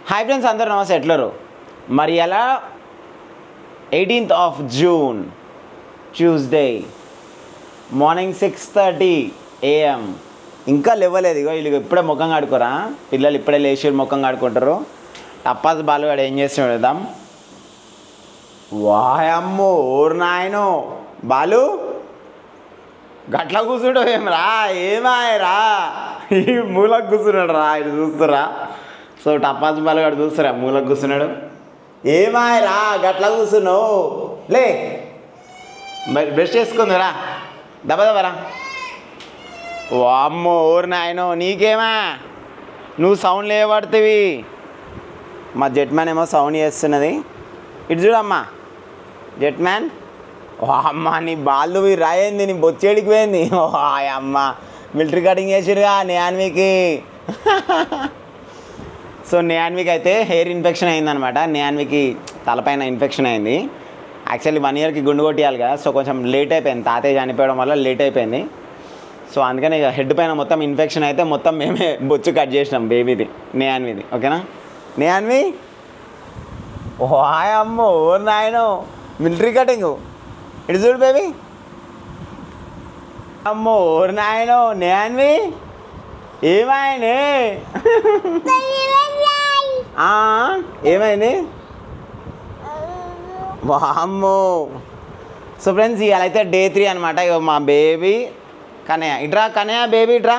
Hi friends, అందరూ నమస్తే. ఎట్లరు మరి? ఎలా 18th of June Tuesday morning 6:30 AM. ఇంకా లేవలేదు. వీళ్ళు ఇప్పుడే ముఖం కడుకోరా పిల్లలు, ఇప్పుడే లేచి ముఖం కడుకుంటారు. టప్పాస్ బాలు వాడు ఏం చేస్తున్నాడు చూద్దాం. వాయమ్మో ఓరు నాయనో బాలు, గట్ల కూర్చుంటూ ఏమరా, ఏమాయరా ఈ మూలకు కూర్చున్నాడు రా. ఇది చూస్తురా. సో టప్పాస్ బాలు వాడు చూస్తురా, మూలకు కూర్చున్నాడు. ఏమాయరా గట్ల కూర్చున్నావు, లే బ్రష్ చేసుకుందిరా, దబదబరా. వామ్మో ఓరు నాయనో, నీకేమా నువ్వు సౌండ్ లేవడుతుంది. మా జెట్మ్యాన్ ఏమో సౌండ్ చేస్తున్నది. ఇటు చూడమ్మా జెట్మ్యాన్. అమ్మ నీ బాళ్ళు రాయింది, నీ బొచ్చేడికి పోయింది. అమ్మ మిలిటరీ కటింగ్ చేసిరుగా నేహాన్వికి. సో నేహాన్వికి అయితే హెయిర్ ఇన్ఫెక్షన్ అయిందనమాట. నేహాన్వికి తలపైన ఇన్ఫెక్షన్ అయింది. యాక్చువల్లీ 1 yearకి గుండు కొట్టియాలి కదా. సో కొంచెం లేట్ అయిపోయింది, తాతయ్య చనిపోవడం వల్ల లేట్ అయిపోయింది. సో అందుకని ఇక హెడ్ పైన మొత్తం ఇన్ఫెక్షన్ అయితే మొత్తం మేమే బొచ్చు కట్ చేసినాం బేబీది, నేహాన్విది. ఓకేనా నేహాన్వి? అమ్మో ఓ నాయనో మిలిటరీ కటింగ్. ఇటు చూడు బేబీ. అమ్మో ఓరు నాయనో నేహాన్వి, ఏమైంది ఏమైంది? అమ్మో. సో ఫ్రెండ్స్ ఇవాళ అయితే డే 3 అనమాట. ఇక మా బేబీ కనయ్య, ఇట్రా కనయ్య బేబీ ఇట్రా.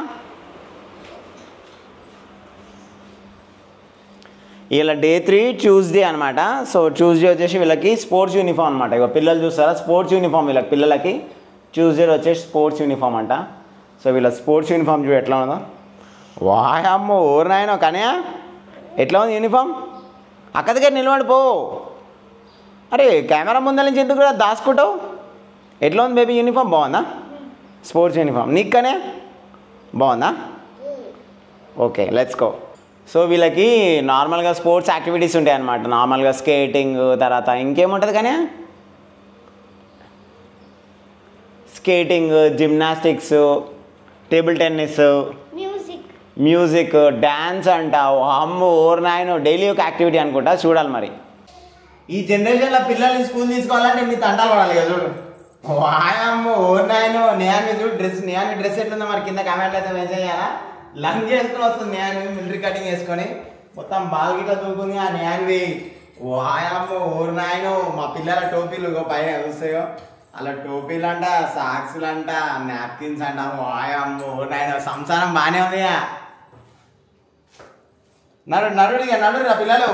ఇలా డే 3 ట్యూస్డే అనమాట. సో ట్యూస్డే వచ్చేసి వీళ్ళకి స్పోర్ట్స్ యూనిఫామ్ అనమాట. ఇక పిల్లలు చూస్తారా, స్పోర్ట్స్ యూనిఫామ్ వీళ్ళకి పిల్లలకి. ట్యూస్డే వచ్చేసి స్పోర్ట్స్ యూనిఫామ్ అంట. సో వీళ్ళ స్పోర్ట్స్ యూనిఫామ్ చూడు ఎట్లా ఉందో. వాయమ్మో ఓరు నాయనో కనయ్య, ఎట్లా ఉంది యూనిఫామ్? అక్క దగ్గర నిలబడిపో. అరే కెమెరా ముందర నుంచి ఎందుకు కూడా దాచుకుంటావు? ఎట్లా ఉంది బేబీ యూనిఫామ్? బాగుందా స్పోర్ట్స్ యూనిఫామ్? నీకు కనే బాగుందా? Okay let's go. సో వీళ్ళకి నార్మల్గా స్పోర్ట్స్ యాక్టివిటీస్ ఉంటాయి అన్నమాట. నార్మల్గా స్కేటింగ్, తర్వాత ఇంకేముంటుంది కానీ skating, gymnastics, table tennis, music, dance అంట. అమ్మో ఓరు నాయనో, డైలీ ఒక యాక్టివిటీ అనుకుంటా. చూడాలి మరి. ఈ జనరేషన్లో పిల్లల్ని స్కూల్ తీసుకోవాలంటే మీ తంటాలు పడాలి కదా. చూడు వాయమ్మో ఓరు నాయనో. నేహాన్వి చూడు డ్రెస్, నేహాన్వి డ్రెస్ ఎట్లుందో మరి కింద కామెంట్లు అయితే మెన్షన్ చేయాలా. లంగ్ చేసుకుని వస్తుంది నేహాన్వి, మిలిటరీ కటింగ్ వేసుకొని మొత్తం బాల్ గిట్లా దూకుంది ఆ నేహాన్వి. వాయమ్మో ఓరు నాయనో. మా పిల్లల టోపీలు పైన చూస్తాయో అలా టోపీలు అంట, సాక్స్లు అంట, నాప్కిన్స్ అంట. వాయమ్మో ఓరు నాయనో, సంసారం బాగానే ఉంది. నడు ఇక నడురా పిల్లలు.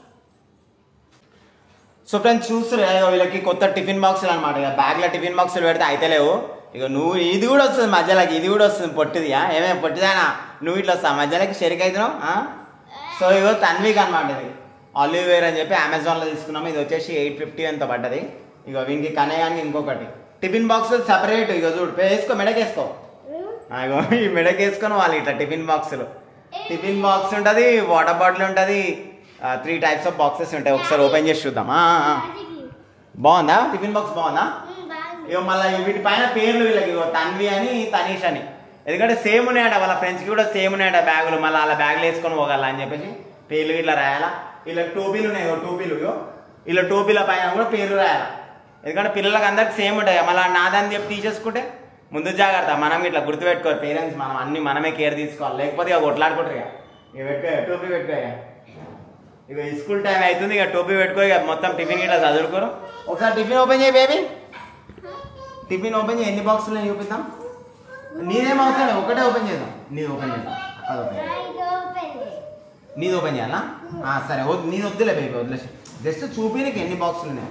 సో ఫ్రెండ్స్ చూస్తున్నారు వీళ్ళకి కొత్త టిఫిన్ బాక్సులు అనమాట. ఇక బ్యాగ్లో టిఫిన్ బాక్సులు పెడితే అయితే లేవు. ఇక నువ్వు ఇది కూడా వస్తుంది మధ్యలోకి, ఇది కూడా వస్తుంది పొట్టిదియా. ఏమేమి పొట్టిదానా నువ్వు ఇట్లా వస్తావు మధ్యలోకి షెరిక్ అవుతున్నావు. సో ఇగో తన్విక్ అనమాట. ఇది ఆలివ్ వేర్ అని చెప్పి అమెజాన్లో తీసుకున్నాము. ఇది వచ్చేసి 850 ఎంత పడ్డది. ఇక వీనికి కనయానికి ఇంకొకటి టిఫిన్ బాక్సులు సపరేట్. ఇక చూడు వేసుకో, మెడకేసుకో. ఇగో ఈ మెడకేసుకొని వాళ్ళు ఇట్లా టిఫిన్ బాక్సులు. టిఫిన్ బాక్స్ ఉంటుంది, వాటర్ బాటిల్ ఉంటుంది, 3 types ఆఫ్ బాక్సెస్ ఉంటాయి. ఒకసారి ఓపెన్ చేసి చూద్దాం. బాగుందా టిఫిన్ బాక్స్? బాగుందా? ఇక మళ్ళీ వీటి పైన పేర్లు వీళ్ళకి, ఇగో తన్వి అని, తనీష్ అని. ఎందుకంటే సేమ్ ఉన్నాయట, వాళ్ళ ఫ్రెండ్స్కి కూడా సేమ్ ఉన్నాయట బ్యాగులు. మళ్ళీ అలా బ్యాగులు వేసుకొని పోగల అని చెప్పేసి పేర్లు ఇట్లా రాయాలా. వీళ్ళకి టోపీలు ఉన్నాయి, టోపీలు వీళ్ళ టోపీల పైన కూడా పేర్లు రాయాలా. ఎందుకంటే పిల్లలకి అందరికి సేమ్ ఉంటాయి. మళ్ళీ నాదని చెప్పి తీసేసుకుంటే ముందు జాగ్రత్త. మనం ఇట్లా గుర్తుపెట్టుకోవాలి పేరెంట్స్, మనం అన్ని మనమే కేర్ తీసుకోవాలి. లేకపోతే ఇక కొట్లాడుకుంటారు. ఇక పెట్టుకో, టోపీ పెట్టుకో. ఇక స్కూల్ టైం అవుతుంది, ఇక టోపీ పెట్టుకో. ఇక మొత్తం టిఫిన్ ఇట్లా చదువుకోరు. ఒకసారి టిఫిన్ ఓపెన్ చేయి బేబీ. టిఫిన్ ఓపెన్ చేయి. ఎన్ని బాక్సులు చూపిద్దాం. నీదేం అవసరం లేదు, ఒకటే ఓపెన్ చేద్దాం. నీది ఓపెన్ చేద్దాం. అది ఓపెన్ నీది ఓపెన్ చేయాలా? సరే నీది వద్దులే బేబీ, వదిలేసి జస్ట్ చూపి నీకు ఎన్ని బాక్సులు ఉన్నాయి.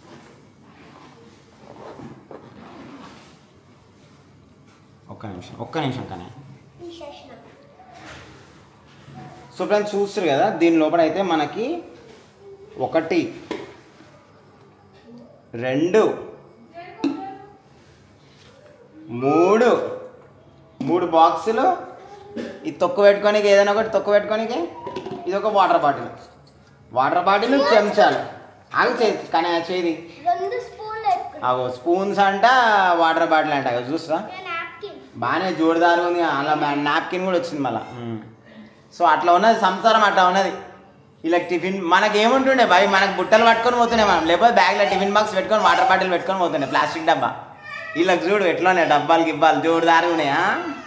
ఒక్క నిమిషం కానీ. సో ఫ్రెండ్స్ చూస్తారు కదా, దీని లోపల అయితే మనకి 1 2 3 బాక్సులు. ఇది తొక్కు పెట్టుకోనికి, ఏదైనా ఒకటి తొక్కు పెట్టుకోనికి. ఇది ఒక వాటర్ బాటిల్, చెంచాలు. ఆగి కానీ చేది అగో స్పూన్స్ అంట, వాటర్ బాటిల్ అంట. చూస్తా బాగానే జోరుదారు ఉంది. అలా నాప్కిన్ కూడా వచ్చింది మళ్ళీ. సో అట్లా ఉన్నది సంసారం, అట్లా ఉన్నది. ఇలా టిఫిన్ మనకి ఏముంటుండే భయ్, మనకు బుట్టలు పట్టుకొని పోతుండే మనం, లేకపోతే బ్యాగ్లో టిఫిన్ బాక్స్ పెట్టుకొని వాటర్ బాటిల్ పెట్టుకొని పోతుండే ప్లాస్టిక్ డబ్బా. వీళ్ళకి చూడు ఎట్లా డబ్బాలు గిబ్బాలు జోరుదారు ఉన్నాయా.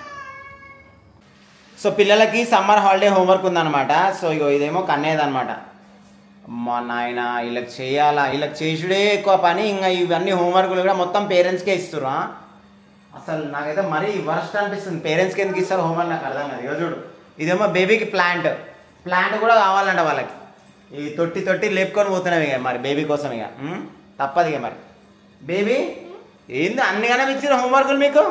సో పిల్లలకి సమ్మర్ హాలిడే హోంవర్క్ ఉందన్నమాట. సో ఇగో ఇదేమో కన్నేదనమాట. మా నాయన వీళ్ళకి చేయాలా, వీళ్ళకి చేసుడే ఎక్కువ పని, ఇంకా ఇవన్నీ హోంవర్క్లు కూడా మొత్తం పేరెంట్స్కే ఇస్తారు. అసలు నాకైతే మరీ వర్స్ట్ అనిపిస్తుంది, పేరెంట్స్కి ఎందుకు ఇస్తారు హోంవర్క్ నాకు అర్థం కాదు. ఇగో చూడు ఇదేమో బేబీకి ప్లాంట్ కూడా కావాలంట వాళ్ళకి. ఈ తొట్టి లేపుకొని పోతున్నాం ఇక మరి బేబీ కోసం, ఇక తప్పదు ఇక మరి. బేబీ ఏంది అన్నిగానే ఇచ్చారు హోంవర్క్లు మీకు,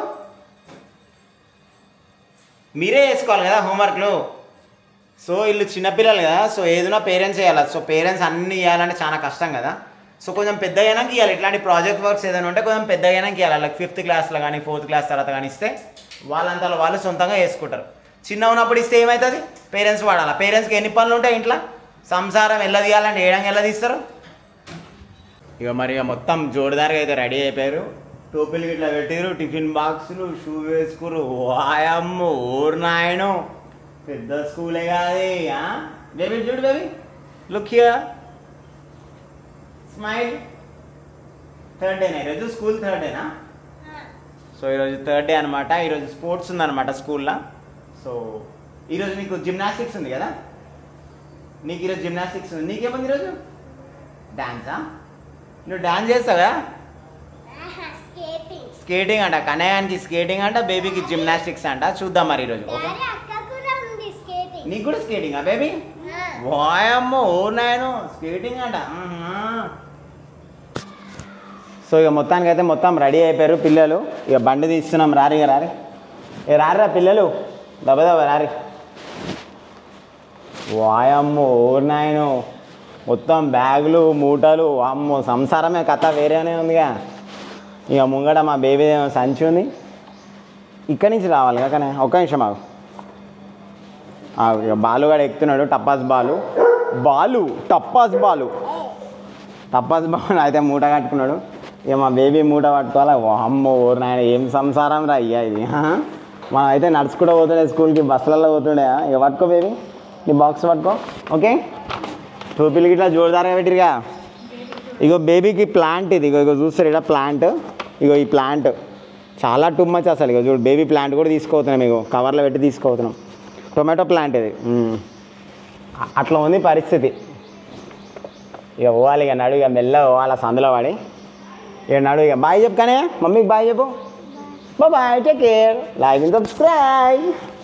మీరే వేసుకోవాలి కదా హోంవర్క్లు. సో వీళ్ళు చిన్నపిల్లలు కదా, సో ఏదైనా పేరెంట్స్ చేయాలి. సో పేరెంట్స్ అన్నీ ఇవ్వాలంటే చాలా కష్టం కదా. సో కొంచెం పెద్దగానాక ఇవ్వాలి, ఇట్లాంటి ప్రాజెక్ట్ వర్క్స్ ఏదైనా ఉంటే కొంచెం పెద్దగానాక ఇవ్వాలి. లైక్ 5th క్లాస్లో కానీ 4th క్లాస్ తర్వాత కానీ ఇస్తే వాళ్ళంతా వాళ్ళు సొంతంగా వేసుకుంటారు. చిన్న ఉన్నప్పుడు ఇస్తే ఏమవుతుంది, పేరెంట్స్ వాడాలి. పేరెంట్స్కి ఎన్ని పనులు ఉంటాయి ఇంట్లో, సంసారం ఎలా తీయాలంటే ఏడంగా ఎలా తీస్తారు. ఇక మరి ఇక మొత్తం జోరుదారుగా అయితే రెడీ అయిపోయారు. టోపీలు ఇట్లా పెట్టారు, టిఫిన్ బాక్సులు, షూ వేసుకురు. వాయమ్మ ఊరు నాయను, పెద్ద స్కూలే కాదు. బేబీ చూడు baby, look here, smile. Third డేనా ఈరోజు, స్కూల్ థర్డ్ డేనా? సో ఈరోజు థర్డ్ డే అనమాట. ఈరోజు స్పోర్ట్స్ ఉందన్నమాట స్కూల్లో. సో ఈరోజు నీకు జిమ్నాస్టిక్స్ ఉంది కదా, నీకు ఈరోజు జిమ్నాస్టిక్స్ ఉంది. నీకేముంది ఈరోజు? డాన్సా? నువ్వు డాన్స్ చేస్తావా? స్కేటింగ్ అంట, కనయానికి స్కేటింగ్ అంట, బేబీకి జిమ్నాస్టిక్స్ అంట. చూద్దాం మరి ఈరోజు. ఓకే, నీకు కూడా స్కేటింగా బేబీ? వాయమ్మో ఓ నాయను, స్కేటింగ్ అంట. సో ఇక మొత్తానికి అయితే మొత్తం రెడీ అయిపోయారు పిల్లలు. ఇక బండి తీస్తున్నాం, రారి ఇక రారి, రారా పిల్లలు, దెబ్బ రారి. వాయమ్మో ఓ నాయను, మొత్తం బ్యాగులు మూటలు, అమ్మో సంసారమే కథ వేరేనే ఉందిగా. ఇక ముంగట మా బేబీ సంచి ఉంది, ఇక్కడి నుంచి రావాలి కానీ ఒక్క నిమిషం ఆగు. ఇక బాలుగాడు ఎక్కుతున్నాడు, టప్పాస్ బాలు టప్పాస్ బాలు అయితే మూట కట్టుకున్నాడు. ఇక మా బేబీ మూట పట్టుకోవాలి. అమ్మో ఊరు నాయన, ఏం సంసారం రా అయ్యా ఇది. మనం అయితే నడుచుకుంటూ పోతుండే స్కూల్కి, బస్సులలో పోతుండే. ఇక పట్టుకో బేబీ, నీ బాక్స్ పట్టుకో. ఓకే, టోపీలకి ఇట్లా జోరుదారుగా పెట్టిరుగా. ఇగో బేబీకి ప్లాంట్ ఇది, ఇగో చూస్తారు ఇక్కడ ప్లాంట్. ఇగో ఈ ప్లాంట్ చాలా టూ మచ్ అసలు. ఇగో చూడు బేబీ ప్లాంట్ కూడా తీసుకోతున్నాం, ఇగో కవర్లో పెట్టి తీసుకోతున్నాం. టొమాటో ప్లాంట్ ఇది. అట్లా ఉంది పరిస్థితి. ఇక పోవాలి, ఇక నడు, ఇక మెల్లగా పోవాలి సందులో పడి. ఇక నడు, ఇక బాయ్ చెప్పు కానీ మమ్మీకి బాయ్ చెప్పు. Bye, take care, like and subscribe.